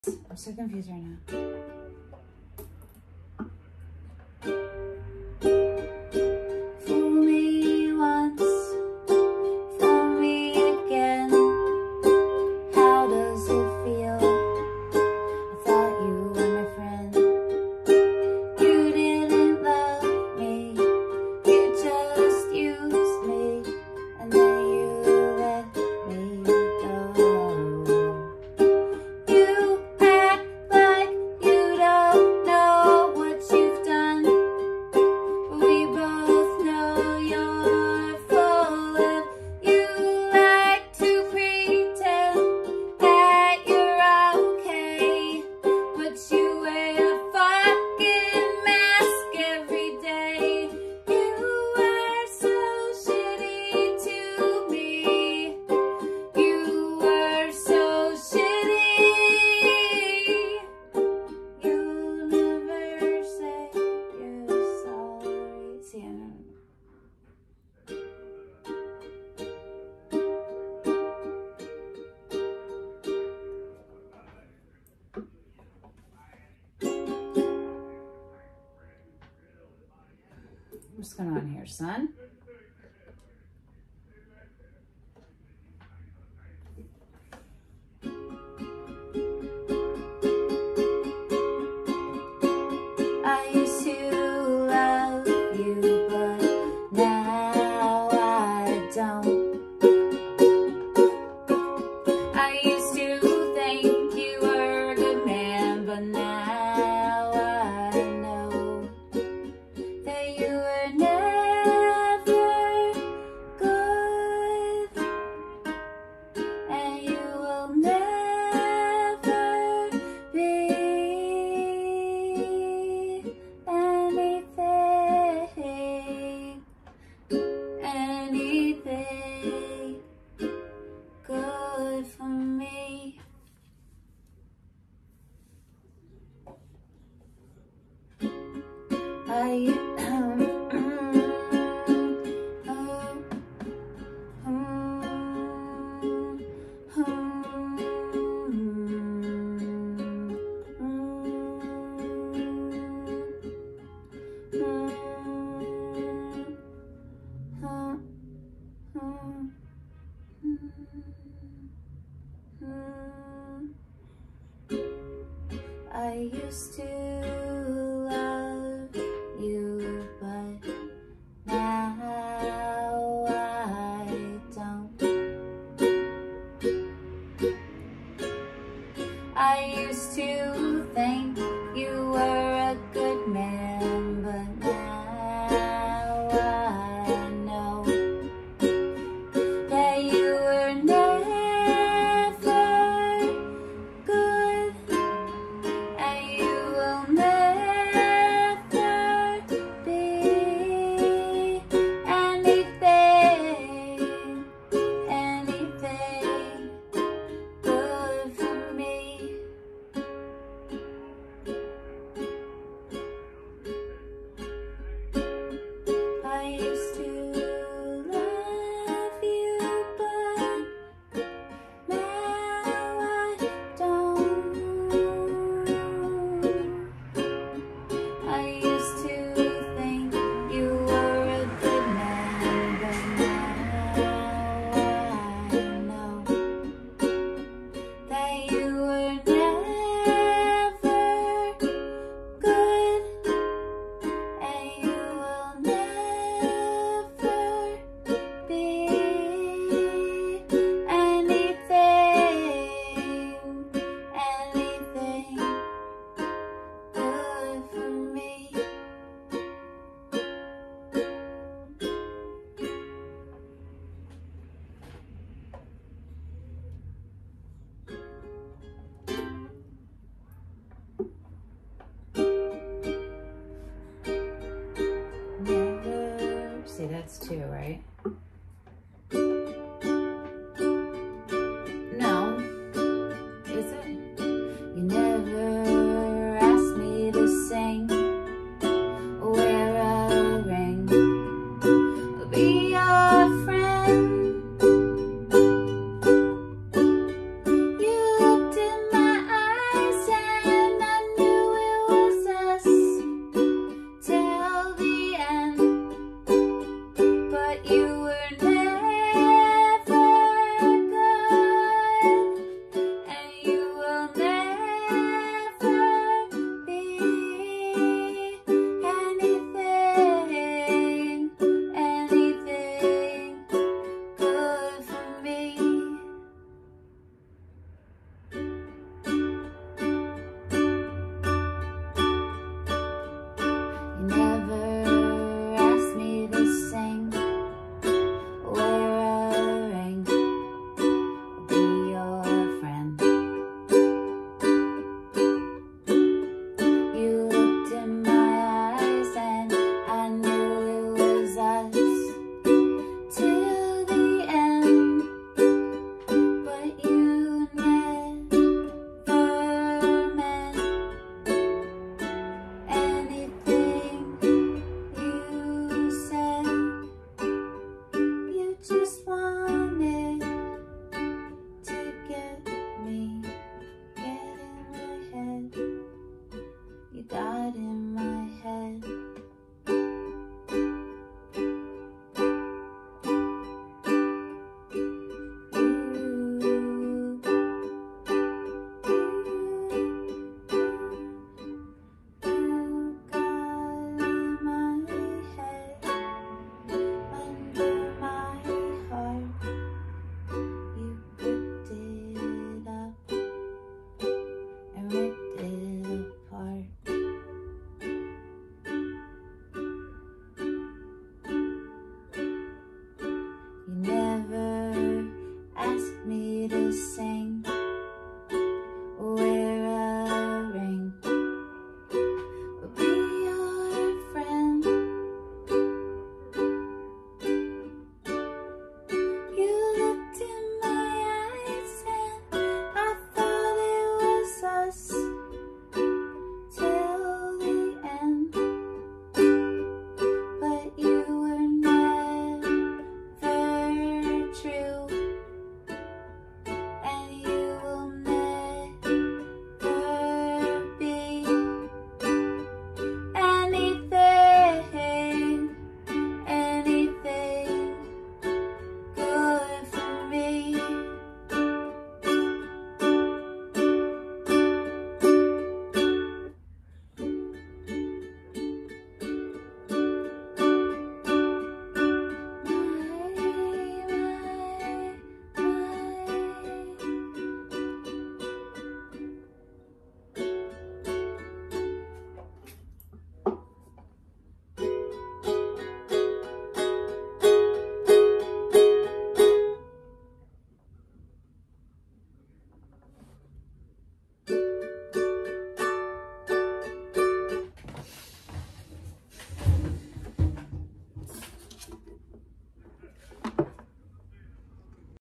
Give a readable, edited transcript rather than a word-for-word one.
I'm so confused right now. Fool me once, fool me again. How does it feel? I thought you were my friend. You didn't love me, you just used me, and then you let me go. You act like you don't know what you've done. We both know you're full of. You like to pretend that you're okay, but you wear a fucking mask every day. You were so shitty to me. You were so shitty. You never say you're sorry. See, I don't. What's going on here, son? I used to love you, but now I don't. I used to think you were a good man, but now I know that you were never good, and you will never be anything good for me. I used to love you, but now I don't. I used to think you were a good man, but now I know that you were never good, and you will never be anything good for me. I used to love you, but now I don't. I used to think you were a good man, but now I know that you were never good, and you will never be anything good for me. Never. See, that's two, right? No. Is it? You never asked me to sing, wear a ring, be your friend. You looked in my eyes it